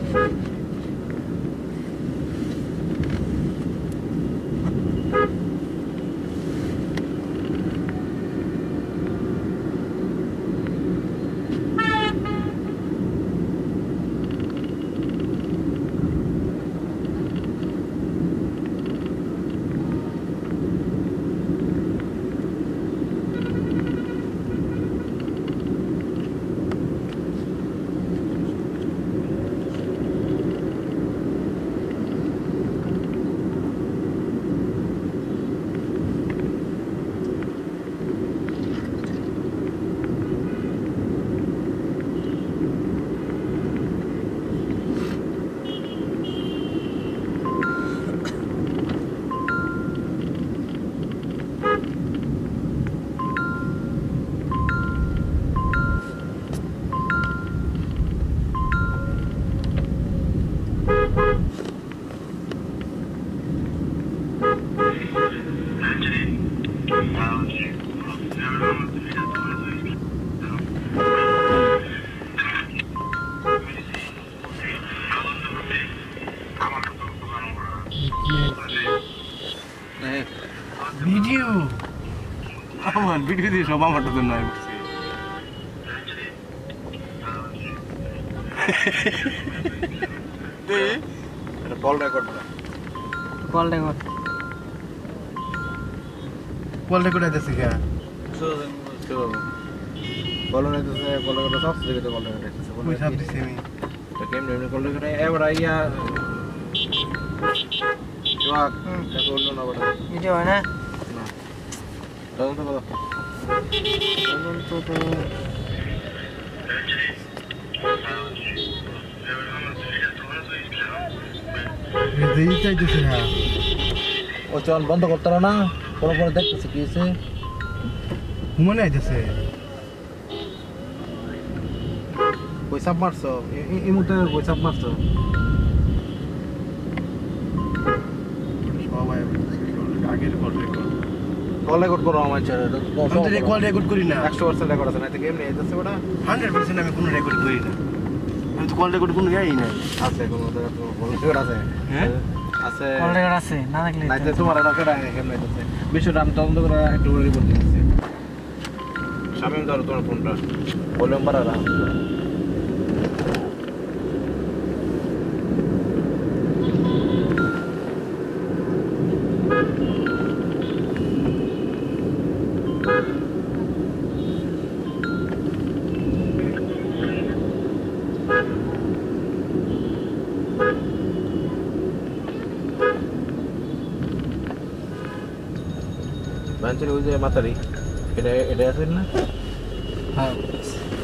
video দিয়ে সব আমারটা জন্য আমি বলছি কল রেকর্ড আইতেছে কে কল আইতেছে কল রেকর্ড সব থেকে কল রেকর্ড আইতেছে কই সব দিছি আমি তো কেমনে এমনি কল রেকর্ড এবার আইয়া জোয়াক তা বললো না বড় ভিডিও হয় না না তখন তো কথা ও চল বন্ধ করতে না পরে পরে দেখতেছি কি হয়েছে মনে আইতেছে কই সাপ মারছো এই মুহূর্তে কই সাপ মারছো সবাই আগের কল রেকর্ড করো আমার চ্যানেলে আমি কল রেকর্ড করি না 100% রেকর্ড আছে না তো কেমনে আইতেছে ওটা 100% আমি কোনো রেকর্ড করি না আমি তো কল রেকর্ড কোনো যাই না আছে কোনো কল রেকর্ড আছে হ্যাঁ আছে কল রেকর্ড আছে না দেখলে না তো তোমার এটা কেডা কেমনে আইতেছে বিষয়টা আমি তদন্ত করে একটু রিপোর্ট দিতেছি শামিম ধরো তোমার ফোনটা ভলিউম বাড়ারা বাঞ্চের ওই যে মাতারি এটা আছে না হ্যাঁ